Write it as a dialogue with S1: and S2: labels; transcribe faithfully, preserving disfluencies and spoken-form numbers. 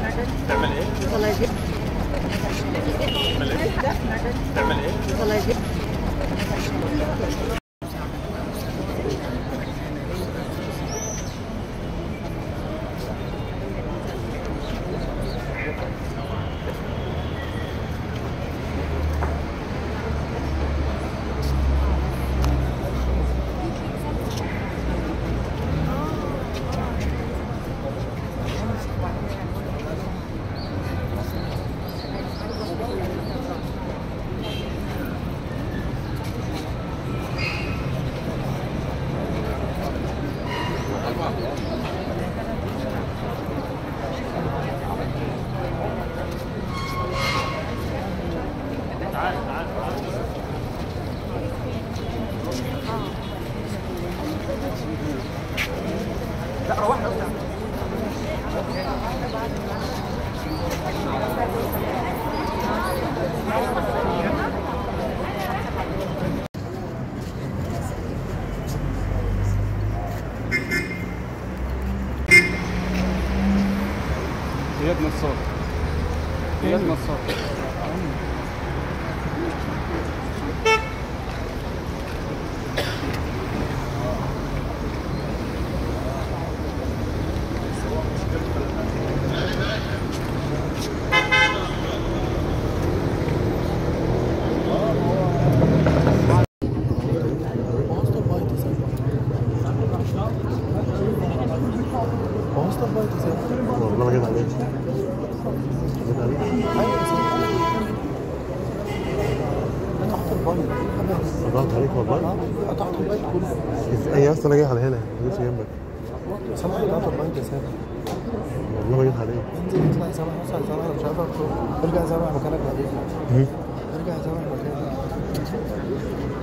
S1: تعمل ايه؟ تعمل ايه؟ تعمل ايه؟ لا روحنا اياد نصار اياد نصار والله ما جيت عليك جيت عليك ايوه تحت البيت قطعت عليك والله قطعت البيت كله اي اصلا انا جاي على هنا ما جيتش جنبك سامح قطعت البيت يا سامح والله ما جيت عليك انزل اطلع سامح وصل سامح انا مش عارف ارجع سامح مكانك بعدين ارجع سامح مكانك